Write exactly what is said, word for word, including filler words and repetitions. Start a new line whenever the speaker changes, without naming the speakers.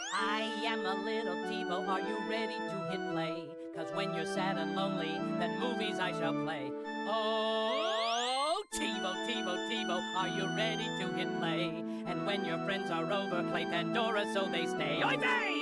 I am a little TiVo, are you ready to hit play? Cause when you're sad and lonely, then movies I shall play. Oh, TiVo, TiVo, TiVo, are you ready to hit play? And when your friends are over, play Pandora so they stay. Oy vey!